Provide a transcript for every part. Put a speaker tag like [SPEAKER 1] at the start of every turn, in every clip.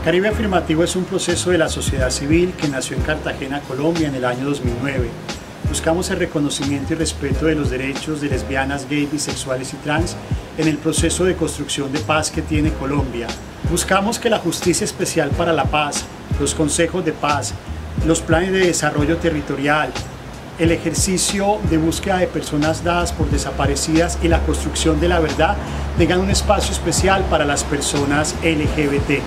[SPEAKER 1] Caribe Afirmativo es un proceso de la sociedad civil que nació en Cartagena, Colombia, en el año 2009. Buscamos el reconocimiento y respeto de los derechos de lesbianas, gays, bisexuales y trans en el proceso de construcción de paz que tiene Colombia. Buscamos que la Justicia Especial para la Paz, los consejos de paz, los planes de desarrollo territorial, el ejercicio de búsqueda de personas dadas por desaparecidas y la construcción de la verdad tengan un espacio especial para las personas LGBT.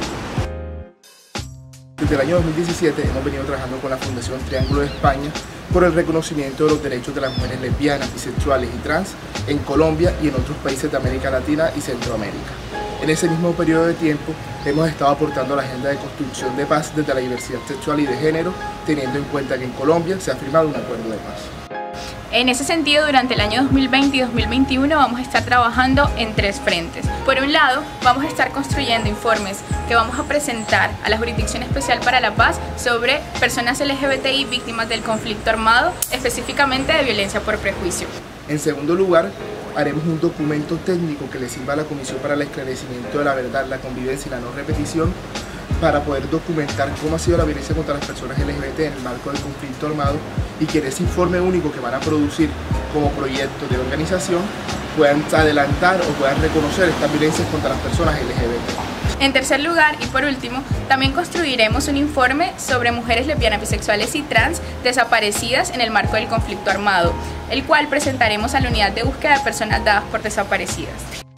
[SPEAKER 2] Desde el año 2017 hemos venido trabajando con la Fundación Triángulo de España por el reconocimiento de los derechos de las mujeres lesbianas, bisexuales y trans en Colombia y en otros países de América Latina y Centroamérica. En ese mismo periodo de tiempo hemos estado aportando a la agenda de construcción de paz desde la diversidad sexual y de género, teniendo en cuenta que en Colombia se ha firmado un acuerdo de paz.
[SPEAKER 3] En ese sentido, durante el año 2020 y 2021 vamos a estar trabajando en tres frentes. Por un lado, vamos a estar construyendo informes que vamos a presentar a la Jurisdicción Especial para la Paz sobre personas LGBTI víctimas del conflicto armado, específicamente de violencia por prejuicio.
[SPEAKER 2] En segundo lugar, haremos un documento técnico que le sirva a la Comisión para el Esclarecimiento de la Verdad, la Convivencia y la No Repetición para poder documentar cómo ha sido la violencia contra las personas LGBT en el marco del conflicto armado y que en ese informe único que van a producir como proyecto de organización puedan adelantar o puedan reconocer estas violencias contra las personas LGBT.
[SPEAKER 3] En tercer lugar y por último, también construiremos un informe sobre mujeres lesbianas, bisexuales y trans desaparecidas en el marco del conflicto armado, el cual presentaremos a la unidad de búsqueda de personas dadas por desaparecidas.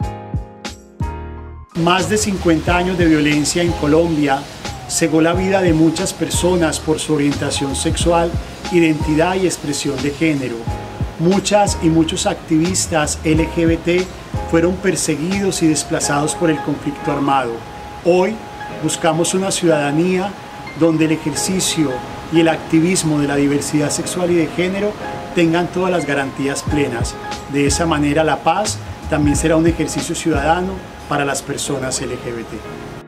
[SPEAKER 1] Más de 50 años de violencia en Colombia cegó la vida de muchas personas por su orientación sexual, identidad y expresión de género. Muchas y muchos activistas LGBT fueron perseguidos y desplazados por el conflicto armado. Hoy buscamos una ciudadanía donde el ejercicio y el activismo de la diversidad sexual y de género tengan todas las garantías plenas. De esa manera la paz también será un ejercicio ciudadano para las personas LGBT.